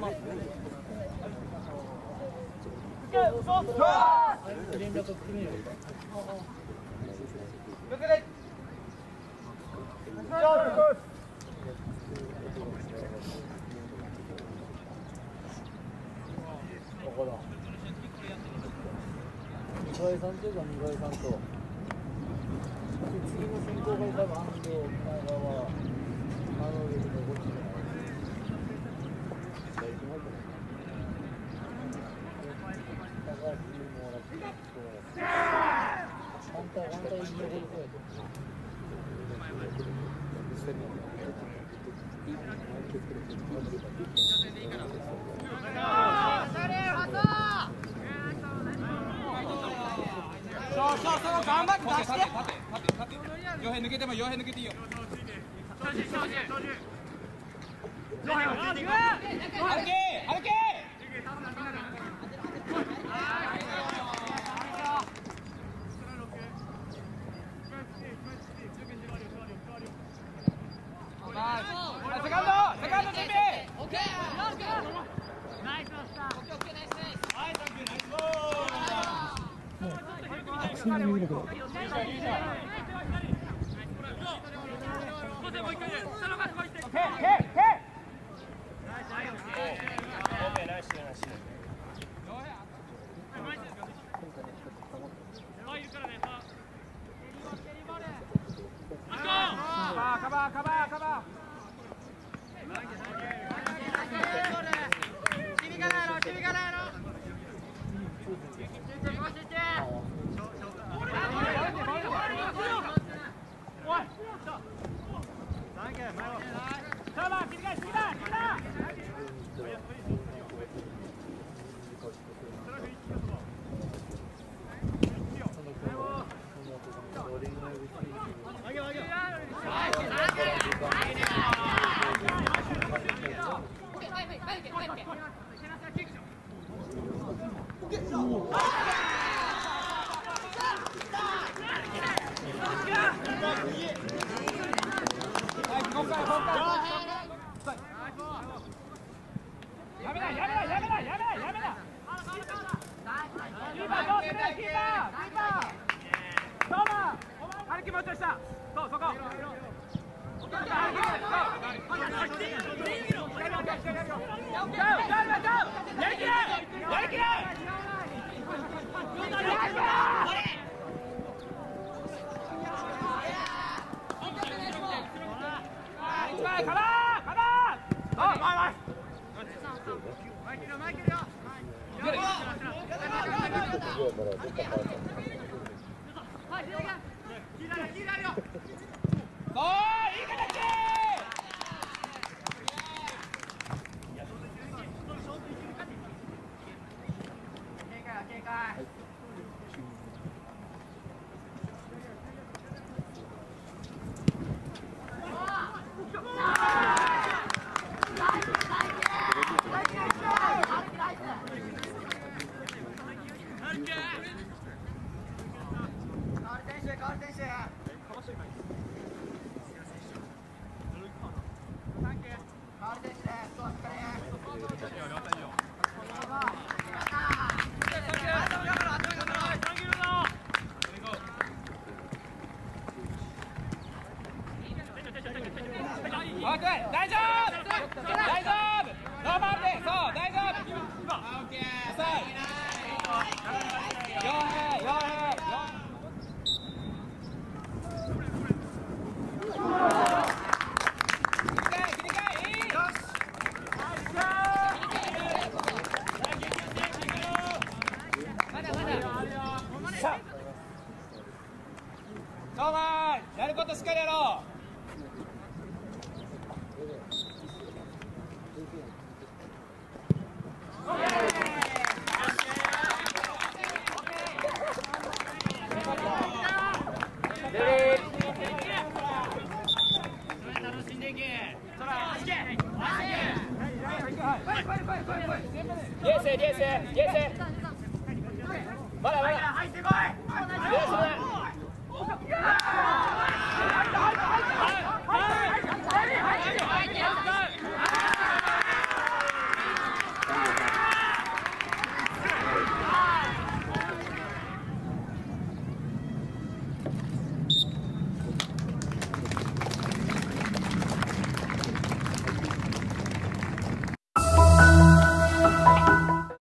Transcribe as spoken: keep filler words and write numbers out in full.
岩井さんというか岩井さんと次の先頭が多分安藤前川あの上で動きじゃない高橋もらって反対反対に残りそうやそうそうそう、頑張って出して。縦縦縦。両辺抜けても両辺抜けていいよ。歩け歩け。セカンドセカンド準備。オッケー。ナイスだした。オッケーオッケーナイスナイス。はい、サンキューナイスボール。 そんなに見るけど。 カバーカバーカバー。君からやろ君からやろ。やることしっかりやろう。まだまだ入ってこい。